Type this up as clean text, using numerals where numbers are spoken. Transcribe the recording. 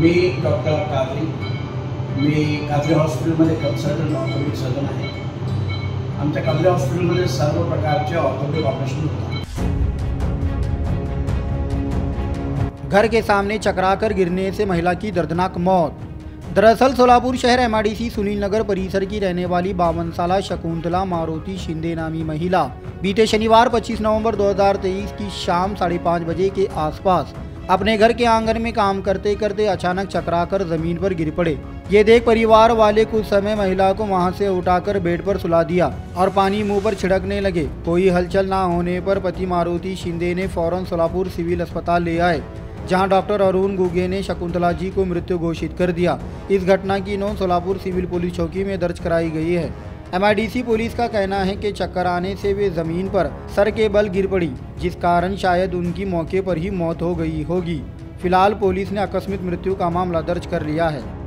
मी doctor Kadri, मी कादरी हॉस्पिटलमध्ये consultant orthopaedic surgeon आहे। आमच्या कादरी हॉस्पिटलमध्ये सर्व प्रकारचे ऑर्थोपेडिक ऑपरेशन होतात। घर के सामने चकराकर गिरने से महिला की दर्दनाक मौत। दरअसल सोलापुर शहर एमआईडीसी सुनील नगर परिसर की रहने वाली 52 साला शकुंतला मारुति शिंदे नामी महिला बीते शनिवार 25 नवंबर 2023 की शाम 5:30 बजे के आसपास अपने घर के आंगन में काम करते करते अचानक चकराकर जमीन पर गिर पड़े। ये देख परिवार वाले कुछ समय महिला को वहां से उठाकर बेड पर सुला दिया और पानी मुंह पर छिड़कने लगे। कोई हलचल ना होने पर पति मारुति शिंदे ने फौरन सोलापुर सिविल अस्पताल ले आए, जहां डॉक्टर अरुण गुगे ने शकुंतला जी को मृत्यु घोषित कर दिया। इस घटना की नोंद सोलापुर सिविल पुलिस चौकी में दर्ज कराई गई है। एमआईडीसी पुलिस का कहना है कि चक्कर आने से वे जमीन पर सर के बल गिर पड़ी, जिस कारण शायद उनकी मौके पर ही मौत हो गई होगी। फिलहाल पुलिस ने आकस्मिक मृत्यु का मामला दर्ज कर लिया है।